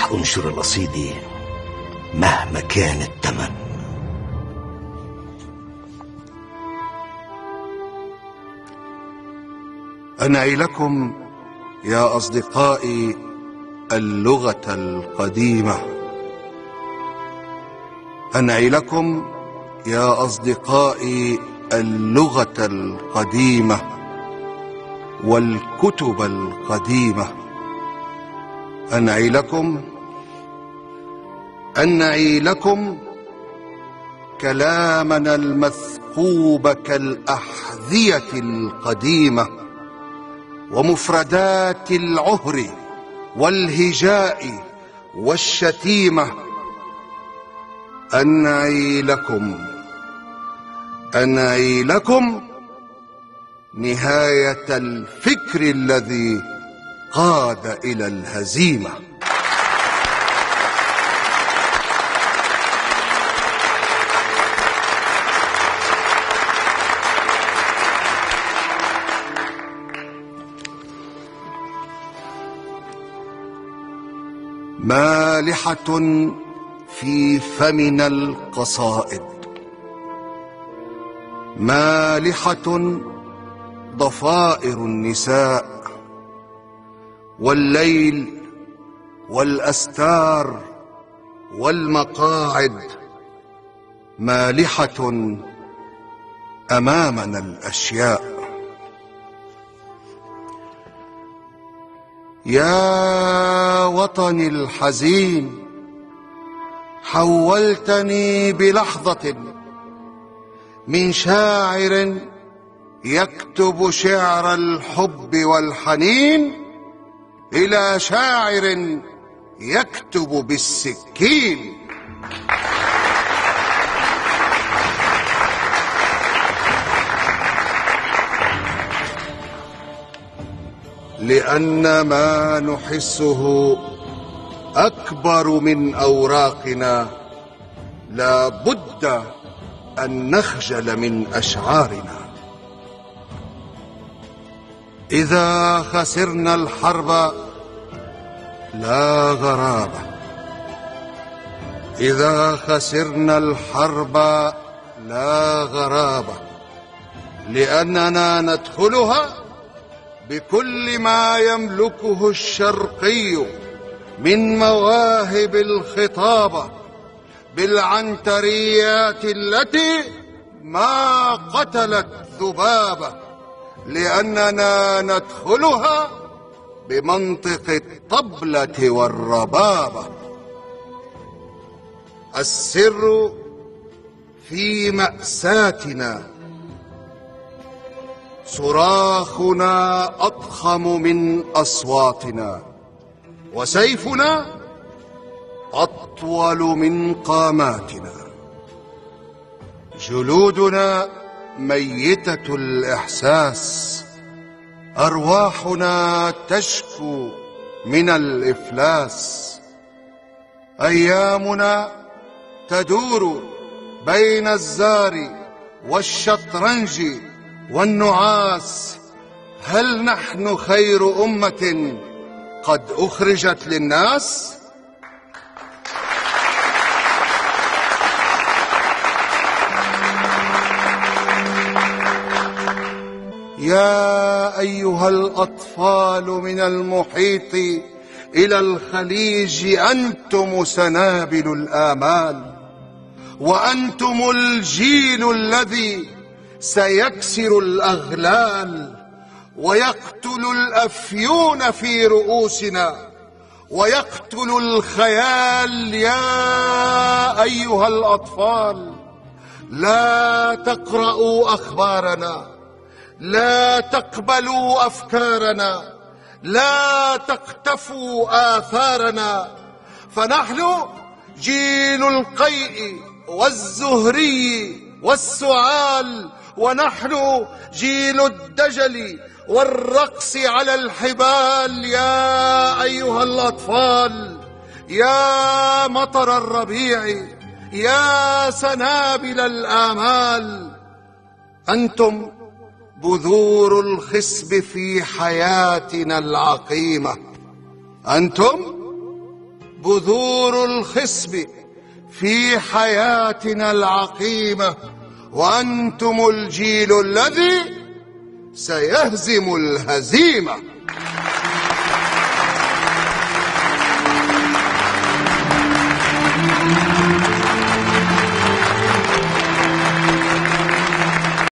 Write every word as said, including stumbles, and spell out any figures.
رح أنشر القصيدة مهما كان الثمن. أنعي لكم يا أصدقائي اللغة القديمة، أنعي لكم يا أصدقائي اللغة القديمة والكتب القديمة. أنعي لكم أنعي لكم كلامنا المثقوب كالأحذية القديمة، ومفردات العهر والهجاء والشتيمة. أنعي لكم أنعي لكم نهاية الفكر الذي قاد إلى الهزيمة. مالحة في فمنا القصائد، مالحة ضفائر النساء، والليل والأستار والمقاعد، مالحة أمامنا الأشياء. يا وطني الحزين، حولتني بلحظة من شاعر يكتب شعر الحب والحنين إلى شاعر يكتب بالسكين. لأن ما نحسه أكبر من أوراقنا، لا بد أن نخجل من أشعارنا. إذا خسرنا الحرب لا غرابة، إذا خسرنا الحرب لا غرابة، لأننا ندخلها بكل ما يملكه الشرقي من مواهب الخطابة، بالعنتريات التي ما قتلت ذبابة، لأننا ندخلها بمنطق الطبلة والربابة. السر في مأساتنا، صراخنا أضخم من أصواتنا، وسيفنا أطول من قاماتنا. جلودنا ميتة الإحساس، أرواحنا تشكو من الإفلاس. أيامنا تدور بين الزار والشطرنج والنعاس. هل نحن خير أمة قد أخرجت للناس؟ يا أيها الأطفال من المحيط إلى الخليج، أنتم سنابل الآمال، وأنتم الجيل الذي سيكسر الأغلال ويقتل الأفيون في رؤوسنا ويقتل الخيال. يا أيها الأطفال، لا تقرأوا أخبارنا، لا تقبلوا أفكارنا، لا تقتفوا آثارنا، فنحن جيل القيء والزهري والسعال، ونحن جيل الدجل والرقص على الحبال. يا أيها الأطفال، يا مطر الربيع، يا سنابل الآمال، أنتم بذور الخصب في حياتنا العقيمة، أنتم بذور الخصب في حياتنا العقيمة، وأنتم الجيل الذي سيهزم الهزيمة.